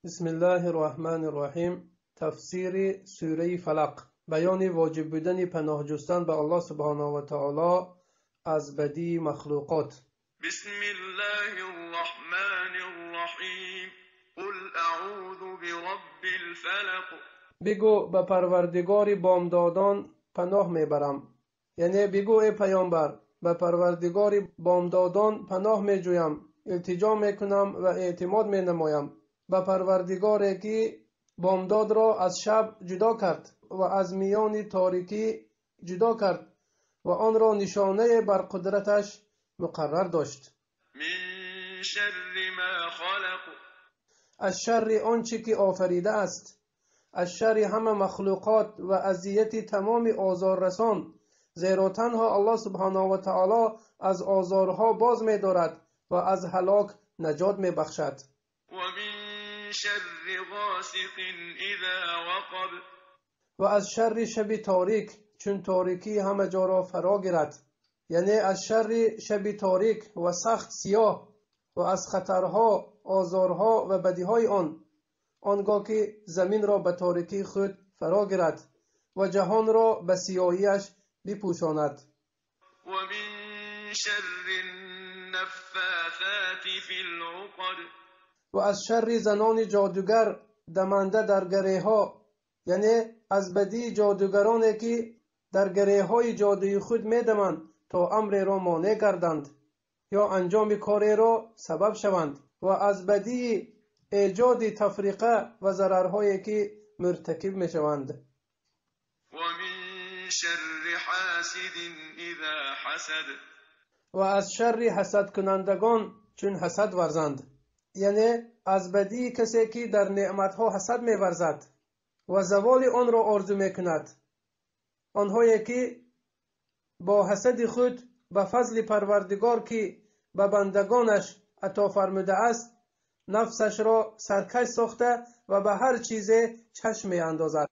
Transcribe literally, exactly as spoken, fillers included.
بسم الله الرحمن الرحیم. تفسیر سوره فلق. بیان واجب بودن پناه جستن به الله سبحانه و تعالی از بدی مخلوقات. بسم الله الرحمن الرحیم. قل اعوذ برب الفلق. بگو به پروردگار بامدادان پناه میبرم. یعنی بگو ای پیامبر، به پروردگار بامدادان پناه میجویم، التجا میکنم و اعتماد مینمایم. به پروردگاری که بامداد را از شب جدا کرد و از میان تاریکی جدا کرد و آن را نشانه بر قدرتش مقرر داشت. من شر ما خلق. از شر آنچه که آفریده است، از شر همه مخلوقات و اذیت تمام آزاررسان، زیرا تنها الله سبحانه و تعالی از آزارها باز می دارد و از هلاک نجات می بخشد. و من شر غاسق اذا وقب. و از شر شب تاریک چون تاریکی همه جا را فرا گیرد. یعنی از شر شب تاریک و سخت سیاه و از خطرها، آزارها و بدیهای آن، آنگاه که زمین را به تاریکی خود فرا گیرد و جهان را به سیاهیش بپوشاند. و من شر النفاثات فی العقد. و از شر زنان جادوگر دمنده در گره ها، یعنی از بدی جادوگرانی که در گره های جادوی خود می دمند تا امر را مانع گردند یا انجام کاری را سبب شوند، و از بدی ایجاد تفریقه و ضررهایی که مرتکب می شوند. و من شر حاسد اذا حسد. و از شر حسد کنندگان چون حسد ورزند. یعنی از بدی کسی که در نعمتها حسد می ورزد و زوال آن را آرزو می کند. آنهایی که با حسد خود به فضل پروردگار که به بندگانش عطا فرموده است، نفسش را سرکش ساخته و به هر چیز چشم می اندازد.